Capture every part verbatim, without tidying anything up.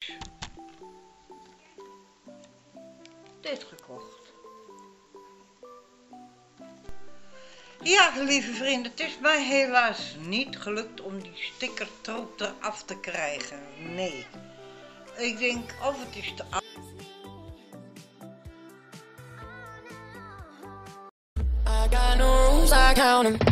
Dit gekocht. Ja, lieve vrienden, het is mij helaas niet gelukt om die stickertroep eraf te krijgen. Nee. Ik denk of het is te af. I got no rules, I count 'em.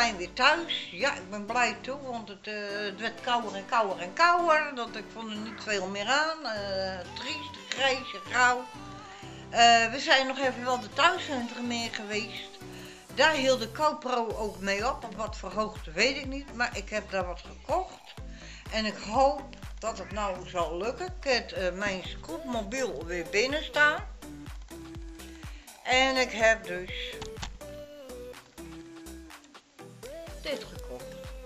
zijn weer thuis. Ja, ik ben blij toe, want het, uh, het werd kouder en kouder en kouder. Dat, ik vond er niet veel meer aan. Uh, triest, grijs en grauw. Uh, we zijn nog even wel de thuiscentrum mee geweest. Daar hield de GoPro ook mee op. Op wat voor hoogte weet ik niet. Maar ik heb daar wat gekocht. En ik hoop dat het nou zal lukken. Ik heb uh, mijn scootmobiel weer binnen staan. En ik heb dus dit gekocht.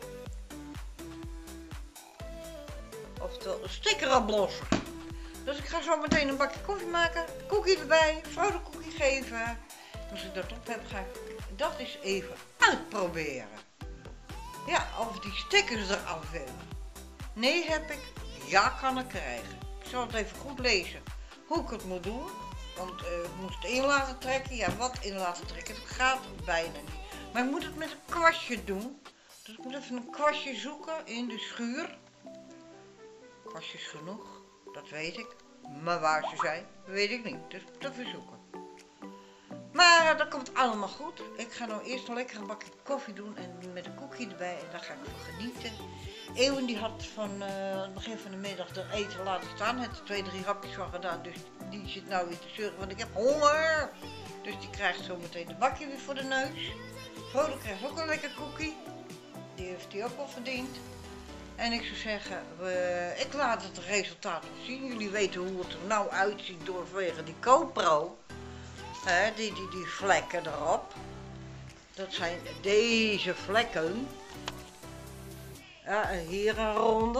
Oftewel een stickeroplosser. Dus ik ga zo meteen een bakje koffie maken. Koekie erbij, vrouw de koekie geven. Als ik dat op heb, ga ik dat eens even uitproberen. Ja, of die stickers eraf willen. Nee heb ik, ja kan ik krijgen. Ik zal het even goed lezen hoe ik het moet doen. Want uh, ik moet het in laten trekken. Ja, wat in laten trekken? Het gaat bijna niet. Maar ik moet het met een kwastje doen. Dus ik moet even een kwastje zoeken in de schuur. Kwastjes genoeg, dat weet ik. Maar waar ze zijn, weet ik niet. Dus te verzoeken. Maar uh, dat komt allemaal goed. Ik ga nou eerst een lekkere bakje koffie doen en met een koekje erbij. En daar ga ik van genieten. Eeuwen die had van uh, het begin van de middag de eten laten staan. Het er twee, drie hapjes van gedaan. Dus die zit nou weer te zeuren, want ik heb honger. Dus die krijgt zo meteen een bakje weer voor de neus. Frodo krijgt ook een lekker koekie. Die heeft hij ook wel verdiend. En ik zou zeggen, we, ik laat het resultaat zien. Jullie weten hoe het er nou uitziet door vanwege die GoPro. He, die, die, die vlekken erop. Dat zijn deze vlekken. Ja, hier een ronde.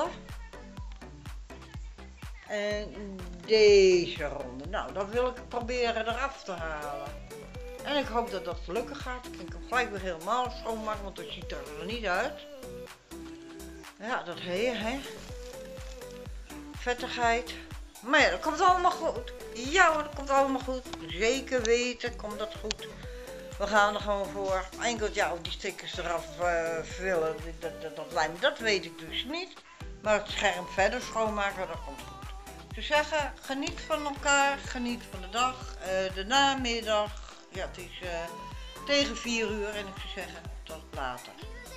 En deze ronde. Nou, dat wil ik proberen eraf te halen. En ik hoop dat dat gelukkig gaat. Ik kan hem gelijk weer helemaal schoonmaken, want dat ziet er niet uit. Ja, dat heet, hè. Vettigheid. Maar ja, dat komt allemaal goed. Ja, dat komt allemaal goed. Zeker weten komt dat goed. We gaan er gewoon voor. Enkel, ja, of die stickers eraf uh, vullen, dat, dat, dat lijm, dat weet ik dus niet. Maar het scherm verder schoonmaken, dat komt goed. Ik zou zeggen, geniet van elkaar, geniet van de dag, uh, de namiddag. Ja, het is uh, tegen vier uur en ik zou zeggen, tot later.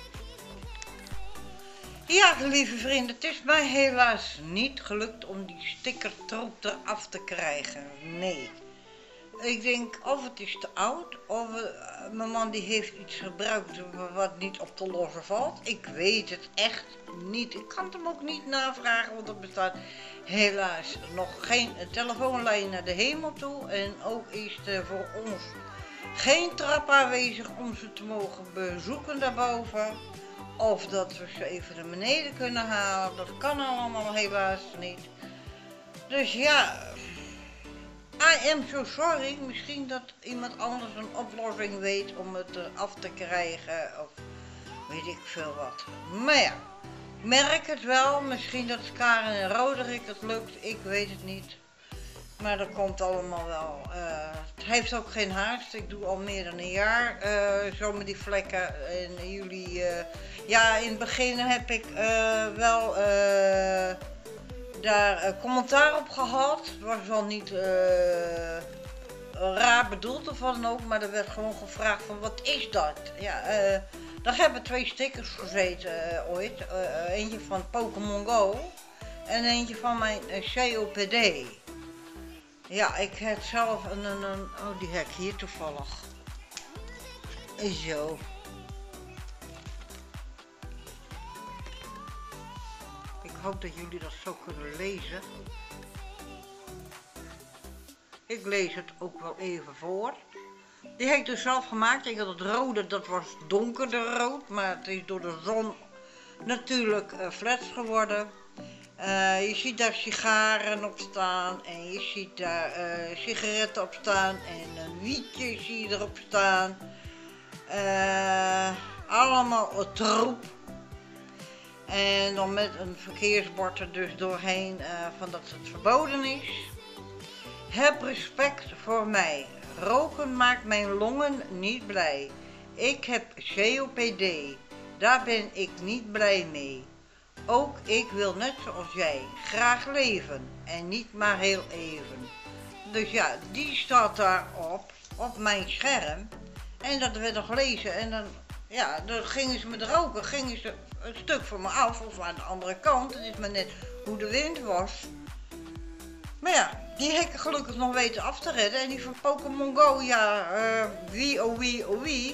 Ja, lieve vrienden, het is mij helaas niet gelukt om die stickertroep eraf te krijgen. Nee. Ik denk of het is te oud, of uh, mijn man die heeft iets gebruikt wat niet op te lossen valt. Ik weet het echt niet. Ik kan het hem ook niet navragen, want er bestaat helaas nog geen telefoonlijn naar de hemel toe. En ook is er voor ons geen trap aanwezig om ze te mogen bezoeken daarboven. Of dat we ze even naar beneden kunnen halen. Dat kan allemaal helaas niet. Dus ja, I am so sorry. Misschien dat iemand anders een oplossing weet om het eraf te krijgen. Of weet ik veel wat. Maar ja, ik merk het wel. Misschien dat Karen en Roderick het lukt. Ik weet het niet. Maar dat komt allemaal wel. Uh, het heeft ook geen haast. Ik doe al meer dan een jaar uh, zo met die vlekken. En jullie, uh, ja, in het begin heb ik uh, wel uh, daar uh, commentaar op gehad. Het was wel niet uh, raar bedoeld of wat dan ook, maar er werd gewoon gevraagd van wat is dat? Ja, uh, daar hebben twee stickers gezeten uh, ooit. Uh, eentje van Pokémon Go en eentje van mijn uh, C O P D. Ja, ik heb zelf een, een, een, oh die heb ik hier toevallig. Zo. Ik hoop dat jullie dat zo kunnen lezen. Ik lees het ook wel even voor. Die heb ik dus zelf gemaakt. Ik had het rode, dat was donkerder rood, maar het is door de zon natuurlijk uh, flats geworden. Uh, je ziet daar sigaren op staan en je ziet daar uh, sigaretten op staan en een wietje zie je erop staan. Uh, allemaal troep. En dan met een verkeersbord er dus doorheen uh, van dat het verboden is. Heb respect voor mij. Roken maakt mijn longen niet blij. Ik heb C O P D. Daar ben ik niet blij mee. Ook ik wil net zoals jij graag leven en niet maar heel even. Dus ja, die staat daar op, op mijn scherm. En dat werd nog gelezen en dan Ja, dan gingen ze met roken, gingen ze een stuk van me af of aan de andere kant. Het is maar net hoe de wind was. Maar ja, die heb ik gelukkig nog weten af te redden. En die van Pokémon Go, ja, uh, wie oh wie oh wie.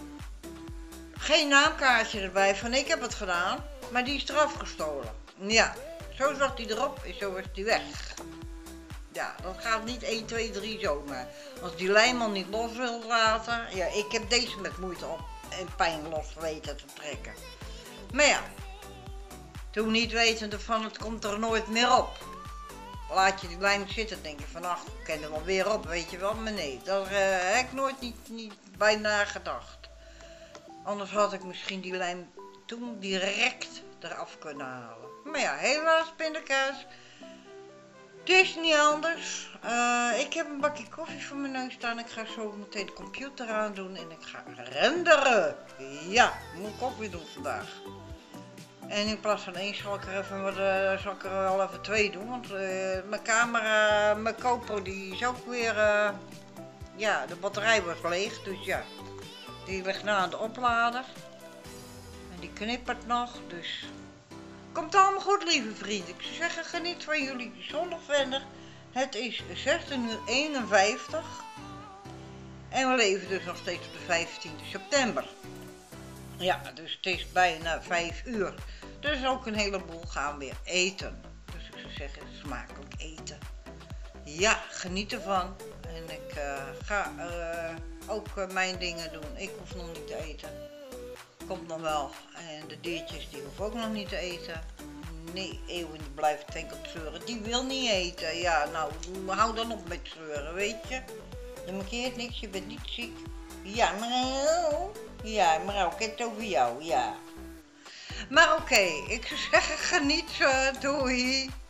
Geen naamkaartje erbij van ik heb het gedaan, maar die is eraf gestolen. Ja, zo zat die erop en zo was die weg. Ja, dat gaat niet één, twee, drie zomaar. Als die lijm niet los wil laten, ja, ik heb deze met moeite op en pijn los weten te trekken. Maar ja, toen niet wetende van het komt er nooit meer op. Laat je die lijm zitten, denk je van ach, ik ken er wel weer op, weet je wel. Maar nee, daar uh, heb ik nooit niet, niet bij nagedacht. Anders had ik misschien die lijm toen direct eraf kunnen halen. Maar ja, helaas pindakaas. Het is niet anders. Uh, ik heb een bakje koffie voor mijn neus staan. Ik ga zo meteen de computer aandoen en ik ga renderen. Ja, ik moet koffie doen vandaag. En in plaats van één zal ik er, even, wat, uh, zal ik er wel even twee doen. Want uh, mijn camera, mijn GoPro, die is ook weer... Uh, ja, de batterij was leeg, dus ja. Die ligt nou aan de oplader. En die knippert nog, dus... Komt allemaal goed, lieve vrienden. Ik zou zeggen, geniet van jullie zondagwenner. Het is zestien uur eenenvijftig. En we leven dus nog steeds op de vijftiende september. Ja, dus het is bijna vijf uur. Dus ook een heleboel gaan weer eten. Dus ik zou zeggen, smakelijk eten. Ja, geniet ervan. En ik uh, ga uh, ook uh, mijn dingen doen. Ik hoef nog niet te eten. Komt nog wel. En de diertjes die hoeven ook nog niet te eten. Nee, Eeuwen die blijft enkel zeuren. Die wil niet eten. Ja, nou, hou dan op met zeuren, weet je. Je markeert niks, je bent niet ziek. Ja, mevrouw. Ja, mevrouw, ik heb het over jou, ja. Maar oké, okay, ik zou zeggen, geniet zo. Doei.